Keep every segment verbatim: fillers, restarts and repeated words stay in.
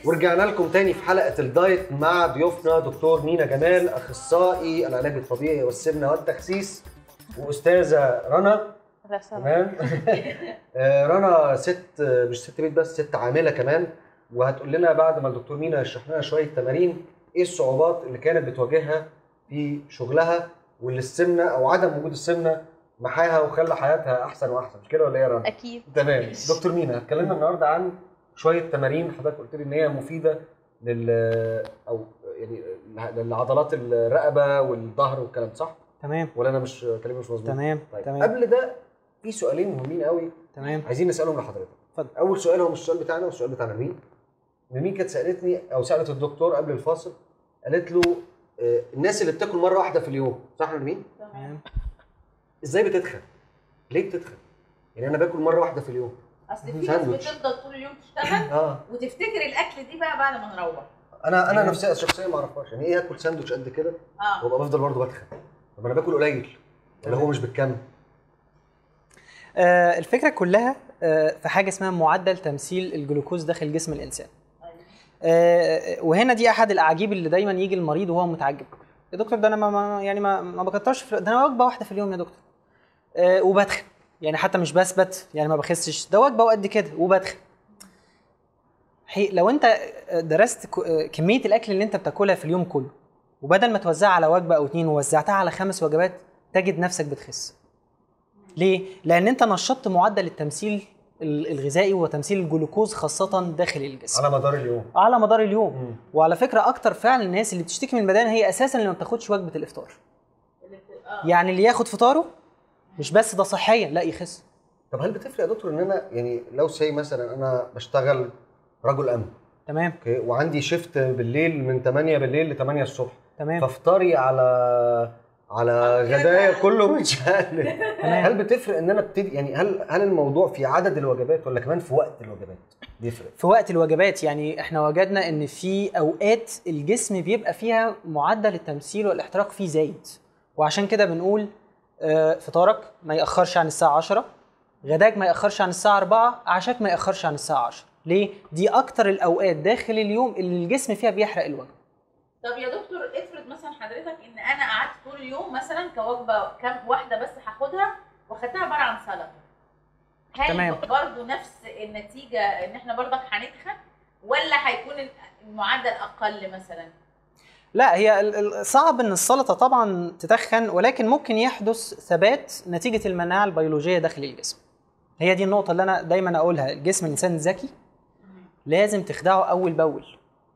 ورجعنا لكم تاني في حلقة الدايت مع ضيوفنا دكتور مينا جمال، أخصائي العلاج الطبيعي والسمنة والتخسيس، وأستاذة رنا. تمام. رنا ست مش ست بيت بس، ست عاملة كمان، وهتقول لنا بعد ما الدكتور مينا يشرح لنا شوية تمارين إيه الصعوبات اللي كانت بتواجهها في شغلها، واللي السمنة أو عدم وجود السمنة محاها وخلى حياتها أحسن وأحسن، مش كده ولا إيه يا رنا؟ أكيد. تمام. دكتور مينا، هتكلمنا النهارده عن شويه تمارين حضرتك قلت لي ان هي مفيده لل او يعني للعضلات الرقبه والظهر والكلام، صح؟ تمام. ولا انا مش كلامي مش مظبوط؟ تمام. طيب. تمام. قبل ده في سؤالين مهمين قوي تمام عايزين نسالهم لحضرتك. اتفضل. اول سؤال هو مش السؤال بتاعنا، والسؤال بتاعنا مين؟ مين كانت سالتني او سالت الدكتور قبل الفاصل، قالت له آه الناس اللي بتاكل مره واحده في اليوم، صح يا مين؟ تمام. ازاي بتتخن؟ ليه بتتخن؟ يعني انا باكل مره واحده في اليوم. اصل في ناس بتفضل طول اليوم تشتغل اه وتفتكر الاكل دي بقى بعد ما نروح. انا انا نفسي شخصيا ما اعرفهاش، يعني ايه اكل ساندوتش قد كده اه وابقى بفضل برضه بتخن؟ طب انا باكل قليل ولا هو مش بالكم؟ آه الفكره كلها آه في حاجه اسمها معدل تمثيل الجلوكوز داخل جسم الانسان. آه وهنا دي احد الاعاجيب اللي دايما يجي المريض وهو متعجب، يا دكتور ده انا ما ما- يعني ما ما بكترش، ده انا وجبه واحده في اليوم يا دكتور آه وبتخن، يعني حتى مش بثبت، يعني ما بخسش، ده وجبه وقد كده وبتخن. حي لو انت درست ك- كميه الاكل اللي انت بتاكلها في اليوم كله، وبدل ما توزعها على وجبه او اتنين ووزعتها على خمس وجبات، تجد نفسك بتخس. ليه؟ لان انت نشطت معدل التمثيل ال- الغذائي وتمثيل الجلوكوز خاصه داخل الجسم على مدار اليوم. على مدار اليوم. مم. وعلى فكره اكتر فعلا الناس اللي بتشتكي من البدانه هي اساسا اللي ما بتاخدش وجبه الافطار. اللي بت- آه. يعني اللي ياخد فطاره مش بس ده صحيا، لا يخس. طب هل بتفرق يا دكتور ان انا يعني لو سي مثلا انا بشتغل رجل امن، تمام اوكي، وعندي شيفت بالليل من تمانية بالليل ل تمانية الصبح، تمام فافطاري على على غدايا كله متشقلب، تمام. هل بتفرق ان انا ابتدي يعني هل هل الموضوع في عدد الوجبات ولا كمان في وقت الوجبات بيفرق؟ في وقت الوجبات، يعني احنا وجدنا ان في اوقات الجسم بيبقى فيها معدل التمثيل والاحتراق فيه زايد، وعشان كده بنقول آه، فطارك ما ياخرش عن الساعه عشرة، غداك ما ياخرش عن الساعه أربعة، عشاك ما ياخرش عن الساعه عشرة. ليه؟ دي اكتر الاوقات داخل اليوم اللي الجسم فيها بيحرق الوجبه. طب يا دكتور افرض مثلا حضرتك ان انا قعدت طول اليوم مثلا كوجبه كام واحده بس هاخدها واخدتها عباره عن سلطه، هل تمام. برضه نفس النتيجه ان احنا برضك هنتخن ولا هيكون المعدل اقل مثلا؟ لا، هي ال- ال- صعب ان السلطه طبعا تتخن، ولكن ممكن يحدث ثبات نتيجه المناعه البيولوجيه داخل الجسم. هي دي النقطه اللي انا دايما اقولها، الجسم الانسان ذكي لازم تخدعه اول باول.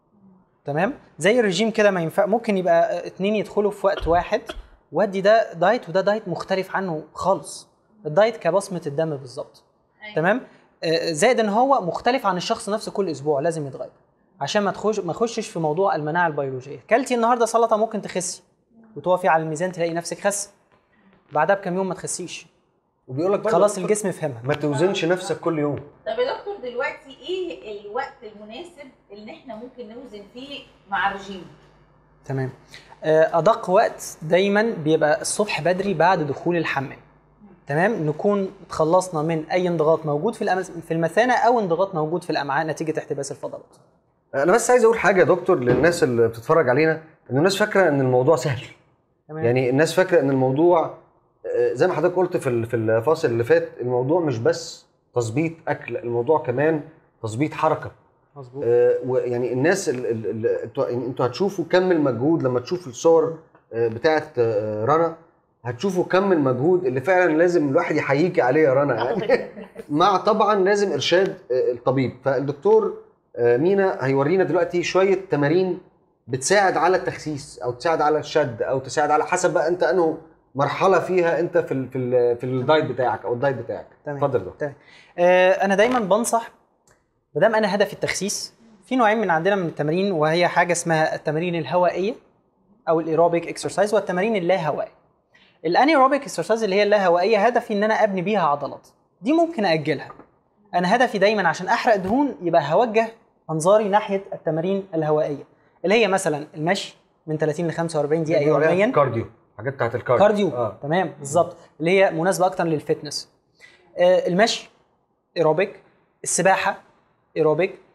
تمام؟ زي الرجيم كده، ما ينفع ممكن يبقى اتنين يدخلوا في وقت واحد، وادي ده دايت وده دايت مختلف عنه خالص. الدايت كبصمه الدم بالظبط. أيوة. تمام؟ آه، زائد ان هو مختلف عن الشخص نفسه، كل اسبوع لازم يتغير عشان ما تخش ما تخشش في موضوع المناعه البيولوجيه. كلتي النهارده سلطه ممكن تخسي وتقفي على الميزان تلاقي نفسك خس، بعدها بكام يوم ما تخسيش، وبيقول لك خلاص الجسم فهمها. ما توزنش نفسك كل يوم. طب يا دكتور دلوقتي ايه الوقت المناسب اللي احنا ممكن نوزن فيه مع الرجيم؟ تمام. آه، ادق وقت دايما بيبقى الصبح بدري بعد دخول الحمام. تمام، نكون اتخلصنا من اي انضغاط موجود في الأمس... في المثانه او انضغاط موجود في الامعاء نتيجه احتباس الفضلات. انا بس عايز اقول حاجه يا دكتور للناس اللي بتتفرج علينا، ان الناس فاكره ان الموضوع سهل. تمام. يعني الناس فاكره ان الموضوع آه، زي ما حضرتك قلت في ال- في الفاصل اللي فات، الموضوع مش بس تظبيط اكل، الموضوع كمان تظبيط حركه. مظبوط. آه، ويعني الناس ال- ال- ال- انتوا يعني انتوا هتشوفوا كم المجهود لما تشوفوا الصور آه، بتاعه آه، رنا، هتشوفوا كم المجهود اللي فعلا لازم الواحد يحييكي عليه يا رنا يعني. مع طبعا لازم ارشاد آه، الطبيب. فالدكتور آه، مينا هيورينا دلوقتي شويه تمارين بتساعد على التخسيس او تساعد على الشد او تساعد على حسب بقى انت انه مرحله فيها انت في ال في ال في الدايت بتاعك او الدايت بتاعك. تمام. اتفضل دكتور. تمام. آه انا دايما بنصح، ما دام انا هدفي التخسيس، في نوعين من عندنا من التمارين، وهي حاجه اسمها التمارين الهوائيه او الايروبيك اكسرسايز، والتمارين اللا هوائيه. الانيروبيك اكسرسايز اللي هي اللا هوائيه هدفي ان انا ابني بيها عضلات، دي ممكن اجلها. انا هدفي دايما عشان احرق دهون يبقى هوجه انظاري ناحيه التمارين الهوائيه، اللي هي مثلا المشي من ثلاثين ل خمسة وأربعين دقيقه يوميا. كارديو، حاجات بتاعت الكارديو. كارديو آه. تمام بالظبط، اللي هي مناسبه اكتر للفتنس. آه المشي ايروبيك، السباحه ايروبيك،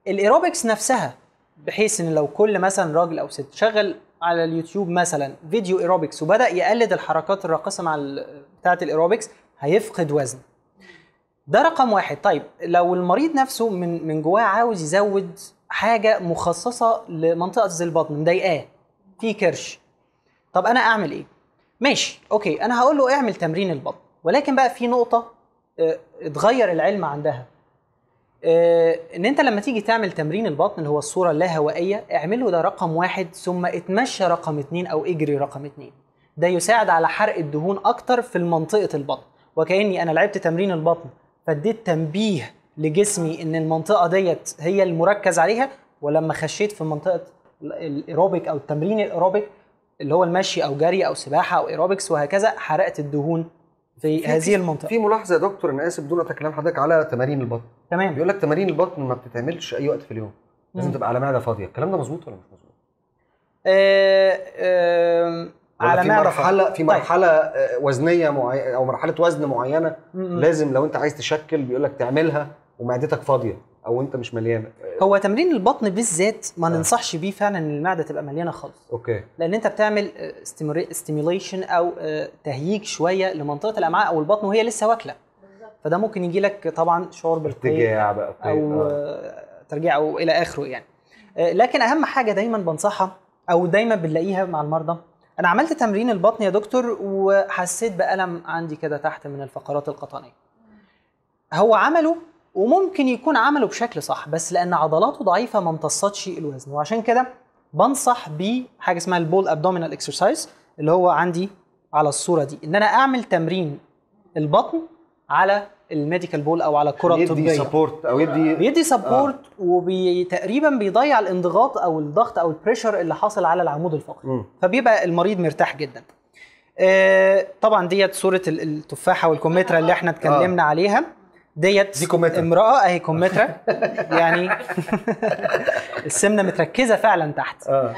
الايروبكس نفسها، بحيث ان لو كل مثلا راجل او ست شغل على اليوتيوب مثلا فيديو ايروبكس وبدا يقلد الحركات الراقصه مع بتاعه الايروبكس هيفقد وزن. ده رقم واحد. طيب لو المريض نفسه من من جواه عاوز يزود حاجه مخصصه لمنطقه زي البطن مضايقاه، في كرش، طب انا اعمل ايه؟ ماشي اوكي، انا هقول له اعمل تمرين البطن، ولكن بقى في نقطه اه اتغير العلم عندها. اه ان انت لما تيجي تعمل تمرين البطن اللي هو الصوره اللاهوائيه، اعمله ده رقم واحد، ثم اتمشى رقم اتنين او اجري رقم اتنين. ده يساعد على حرق الدهون اكتر في منطقه البطن، وكاني انا لعبت تمرين البطن فاديت تنبيه لجسمي ان المنطقه ديت هي المركز عليها، ولما خشيت في منطقه الايروبيك او التمرين الايروبيك اللي هو المشي او جري او سباحه او ايروبكس وهكذا، حرقت الدهون في, في هذه المنطقه. في ملاحظه يا دكتور، انا اسف بدون كلام حضرتك على تمارين البطن. تمام. بيقول لك تمارين البطن ما بتتعملش اي وقت في اليوم، لازم تبقى على معده فاضيه، الكلام ده مظبوط ولا مش مظبوط؟ آه آه على في معده مرحله فاضية. في مرحله طيب. وزنيه معينه او مرحله وزن معينه م-م. لازم لو انت عايز تشكل بيقول لك تعملها ومعدتك فاضيه او انت مش مليانه. هو تمرين البطن بالذات ما ننصحش بيه فعلا ان المعده تبقى مليانه خالص. اوكي. لان انت بتعمل ستيميوليشن او تهييج شويه لمنطقه الامعاء او البطن وهي لسه واكله، فده ممكن يجي لك طبعا شعور بالارتجاع بقى او آه. ترجيع او الى اخره يعني. لكن اهم حاجه دايما بنصحها او دايما بنلاقيها مع المرضى، انا عملت تمرين البطن يا دكتور وحسيت بألم عندي كده تحت من الفقرات القطنيه. هو عمله وممكن يكون عمله بشكل صح، بس لان عضلاته ضعيفه ما امتصتش الوزن، وعشان كده بنصح بحاجه اسمها البول ابدومينال اكسرسايز اللي هو عندي على الصوره دي، ان انا اعمل تمرين البطن على الميديكال بول او على الكره الطبيه، يدي سبورت او يدي بيدي سبورت آه. وتقريبا بيضيع الانضغاط او الضغط او البريشر اللي حاصل على العمود الفقري، م. فبيبقى المريض مرتاح جدا. آه طبعا ديت صوره التفاحه والكمثرى اللي احنا اتكلمنا آه. عليها، ديت امراه اهي كمثرى يعني السمنه متركزه فعلا تحت. آه.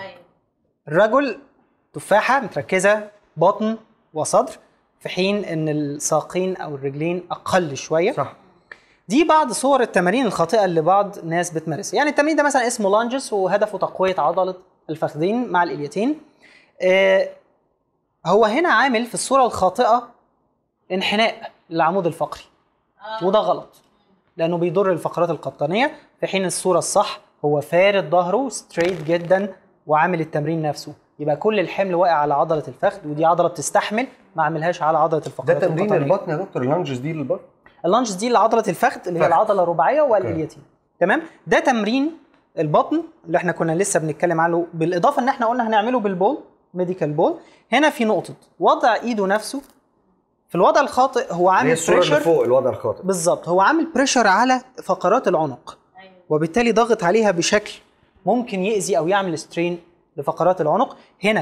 الرجل تفاحه متركزه بطن وصدر، في حين ان الساقين او الرجلين اقل شويه. صح. دي بعض صور التمارين الخاطئه اللي بعض الناس بتمارسها. يعني التمرين ده مثلا اسمه لانجز وهدفه تقويه عضله الفخذين مع الاليتين. آه هو هنا عامل في الصوره الخاطئه انحناء للعمود الفقري، وده غلط لانه بيضر الفقرات القطنيه، في حين الصوره الصح هو فارد ظهره ستريت جدا وعامل التمرين نفسه، يبقى كل الحمل واقع على عضله الفخذ، ودي عضله بتستحمل، ما عملهاش على عضله الفقرات القطنيه. ده تمرين البطن يا دكتور؟ اللانجز دي للبطن؟ اللانجز دي لعضله الفخذ اللي هي العضله الرباعيه والاليتين. تمام. ده تمرين البطن اللي احنا كنا لسه بنتكلم عنه، بالاضافه ان احنا قلنا هنعمله بالبول ميديكال بول. هنا في نقطه وضع ايده نفسه في الوضع الخاطئ، هو عامل بريشر فوق الوضع الخاطئ بالظبط، هو عامل بريشر على فقرات العنق، وبالتالي ضغط عليها بشكل ممكن يأذي او يعمل سترين لفقرات العنق. هنا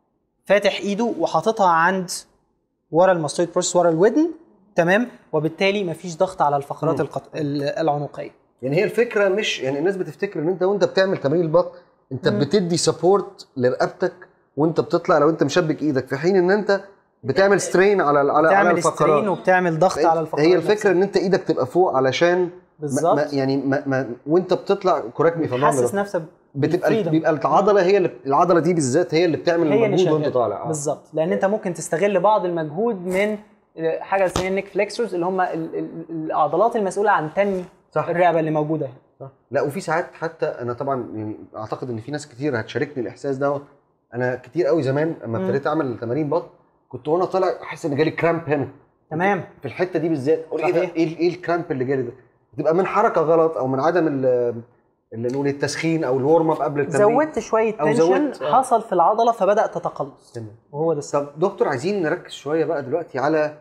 فاتح ايده وحاططها عند ورا الماستويد بروسس ورا الودن، تمام، وبالتالي مفيش ضغط على الفقرات القط... العنقيه. يعني هي الفكره مش يعني الناس بتفتكر ان انت وانت بتعمل تمرين البطن انت مم. بتدي سبورت لرقبتك وانت بتطلع لو انت مشبك ايدك، في حين ان انت بتعمل سترين على على على الفقرات، سترين وبتعمل ضغط على الفقرات. هي الفكره ان انت ايدك تبقى فوق علشان بالظبط ما يعني ما ما وانت بتطلع كوركتني في النمبر حاسس نفسك بتبقى بيبقى العضله هي اللي العضله دي بالذات هي اللي بتعمل المجهود وانت طالع. آه. بالظبط، لان انت ممكن تستغل بعض المجهود من حاجه اسمها النيك فليكسورز اللي هم العضلات المسؤوله عن تنمي الرقبه اللي موجوده هنا. صح. لا وفي ساعات حتى انا طبعا يعني اعتقد ان في ناس كتير هتشاركني الاحساس ده. انا كتير قوي زمان اما ابتديت اعمل تمارين بطن كنت وانا طالع احس ان جالي كرامب هنا. تمام. في الحته دي بالذات اقول ايه ده ايه ايه الكرامب اللي جالي ده؟ بتبقى من حركه غلط او من عدم اللي نقول التسخين او الورم اب قبل التمرين، زودت شويه تنشن حصل في العضله فبدات تتقلص. تمام. وهو ده. طب دكتور عايزين نركز شويه بقى دلوقتي على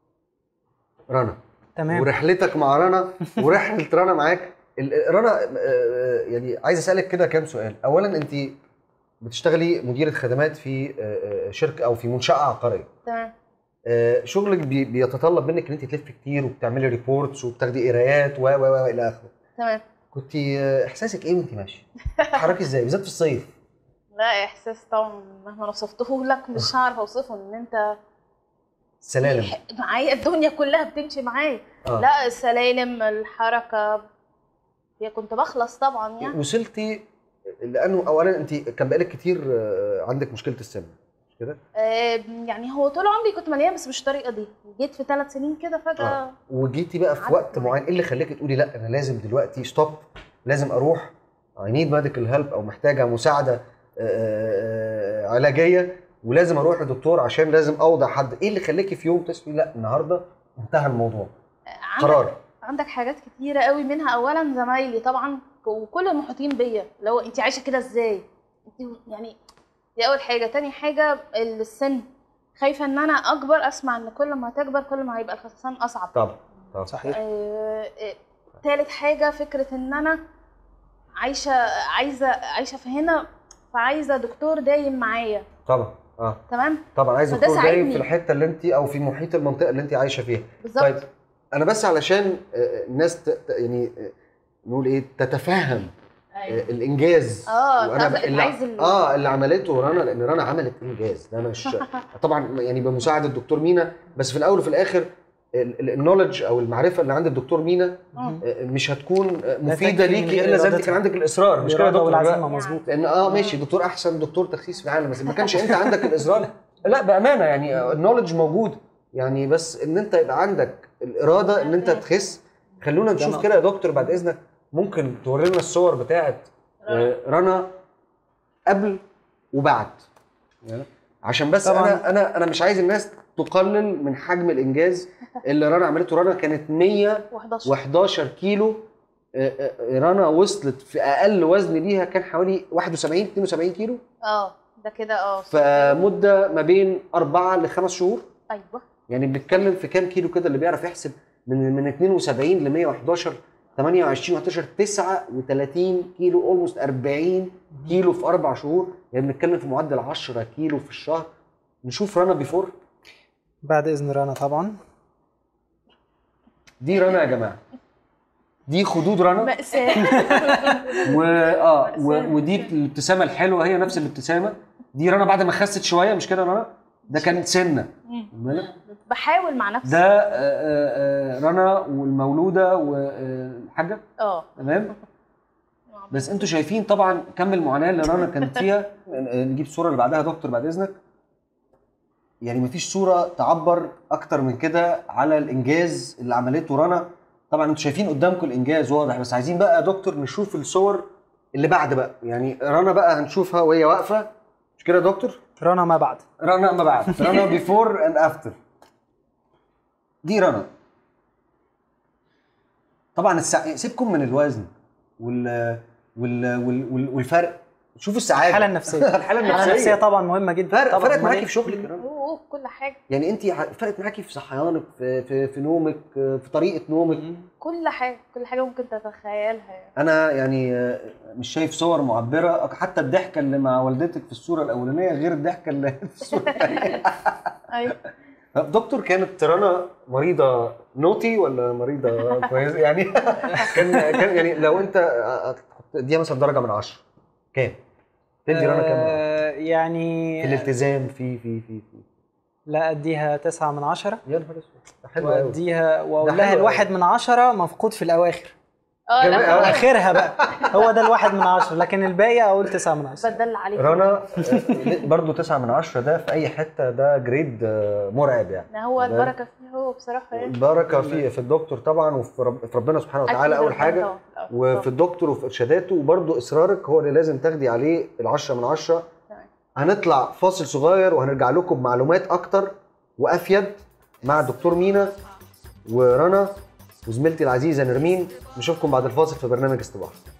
رنا. تمام. ورحلتك مع رنا ورحله رنا معاك. رنا يعني عايز اسالك كده كام سؤال. اولا انت بتشتغلي مديره خدمات في شركه او في منشاه عقاريه. تمام. شغلك بيتطلب منك ان انت تلفي كتير وبتعملي ريبورتس وبتاخدي قرايات و و الى اخره. تمام. كنت احساسك ايه وانت ماشيه؟ بتتحركي ازاي بالذات في الصيف؟ لا احساس طبعا مهما وصفته لك مش هعرف اوصفه. ان انت سلالم معايا الدنيا كلها بتمشي معايا. آه. لا السلالم الحركه هي كنت بخلص طبعا يعني. وصلتي لانه اولا انت كان بقالك كتير عندك مشكله السمنه مش كده؟ آه يعني هو طول عمري كنت مليانه بس مش الطريقه دي، جيت في ثلاث سنين كده فجاه. آه. وجيتي بقى في وقت معين، ايه اللي خلاكي تقولي لا انا لازم دلوقتي ستوب، لازم اروح اي نيد ميديكال هيلب او محتاجه مساعده علاجيه ولازم اروح لدكتور عشان لازم اوضع حد؟ ايه اللي خلاكي في يوم تصحي لا النهارده انتهى الموضوع؟ عندك قرار. عندك حاجات كتيره قوي، منها اولا زمايلي طبعا وكل المحيطين بيا، لو انت عايشه كده ازاي انت يعني، دي اول حاجه. تاني حاجه السن، خايفه ان انا اكبر اسمع ان كل ما تكبر كل ما هيبقى الخسسان اصعب. طبعا طبعا صحيح. آه آه تالت حاجه فكره ان انا عايشه عايزه عايشه في هنا، فعايزه دكتور دايم معايا. طبعا اه تمام. طبعا عايزه دكتور دايم في الحته اللي انت او في محيط المنطقه اللي انت عايشه فيها. بالظبط. طيب انا بس علشان الناس يعني نقول ايه تتفهم أيوة. الانجاز اه وانا اللي عايز اه اللي عملته رنا، لان رنا عملت انجاز ده مش طبعا يعني بمساعده الدكتور مينا، بس في الاول وفي الاخر النولج او المعرفه اللي عند الدكتور مينا مش هتكون مفيده ليكي الا اذا انت كان عندك الاصرار. مش كده يا دكتور؟ مظبوط. لان اه ماشي دكتور احسن دكتور تخسيس في العالم، بس ما كانش انت عندك الاصرار. لا بامانه يعني النولج موجود يعني، بس ان انت يبقى عندك الاراده ان انت تخس. خلونا نشوف كده يا دكتور بعد اذنك، ممكن توري لنا الصور بتاعه رنا قبل وبعد عشان بس طبعًا. انا انا انا مش عايز الناس تقلل من حجم الانجاز اللي رنا عملته. رنا كانت مية وحداشر كيلو، رنا وصلت في اقل وزن ليها كان حوالي واحد وسبعين اتنين وسبعين كيلو. اه ده كده اه فمده ما بين أربعة لخمس شهور. ايوه يعني بنتكلم في كام كيلو كده اللي بيعرف يحسب؟ من من اتنين وسبعين ل مية وحداشر تمانية وعشرين وحداشر تسعة وتلاتين كيلو، اولموست أربعين كيلو في اربع شهور. يعني بنتكلم في معدل عشرة كيلو في الشهر. نشوف رنا بيفور بعد اذن رنا. طبعا دي رنا يا جماعه، دي خدود رنا مأساة. و اه و... ودي الابتسامه الحلوه هي نفس الابتسامه دي رنا بعد ما خست شويه. مش كده رنا؟ ده كانت سنه بحاول مع نفسي. ده آآ آآ رنا والمولوده والحاجه اه تمام. بس انتوا شايفين طبعا كم المعاناه اللي رنا كانت فيها. نجيب الصوره اللي بعدها يا دكتور بعد اذنك. يعني مفيش صوره تعبر اكتر من كده على الانجاز اللي عملته رنا. طبعا انتوا شايفين قدامكم الانجاز واضح، بس عايزين بقى يا دكتور نشوف الصور اللي بعد بقى. يعني رنا بقى هنشوفها وهي واقفه. مش كده يا دكتور؟ رنا ما بعد. رنا ما بعد. رنا بيفور اند افتر. دي رنا. طبعا السع... سيبكم من الوزن وال... وال... وال... والفرق. شوفوا السعاده، الحاله النفسيه. الحاله النفسيه النفسيه طبعا مهمه جدا. فرق فرقت معاكي في شغلك يا رنا؟ اوه كل حاجه. يعني انت فرقت معاكي في صحيانك، في في, في نومك، في طريقه نومك، كل حاجه كل حاجه ممكن تتخيلها يعني. انا يعني مش شايف صور معبره. حتى الضحكه اللي مع والدتك في الصوره الاولانيه غير الضحكه اللي في الصوره الثانيه. ايوه دكتور. كانت رنا مريضه نوتي ولا مريضه كويسه يعني؟ كان كان يعني لو انت تديها مثلا درجه من عشرة كام تدي رنا كام؟ آه يعني في الالتزام في في في في لا اديها تسعة من عشرة. يا نهار اسود ده حلو قوي. واديها واقول لها الواحد من عشرة مفقود في الاواخر. اه لا اخرها بقى هو ده الواحد من عشرة، لكن الباقي اقول تسعة من عشرة. بدل عليك رنا برضو تسعة من عشرة. ده في اي حته ده جريد مرعب يعني. هو البركه فيه هو بصراحه يعني. البركه فيه في الدكتور طبعا وفي رب ربنا سبحانه وتعالى اول حاجه، وفي الدكتور وفي ارشاداته، وبرضو اصرارك هو اللي لازم تاخدي عليه العشرة من عشرة. هنطلع فاصل صغير وهنرجع لكم بمعلومات اكتر وافيد مع الدكتور مينا ورنا وزميلتي العزيزه نرمين. نشوفكم بعد الفاصل في برنامج استباحه.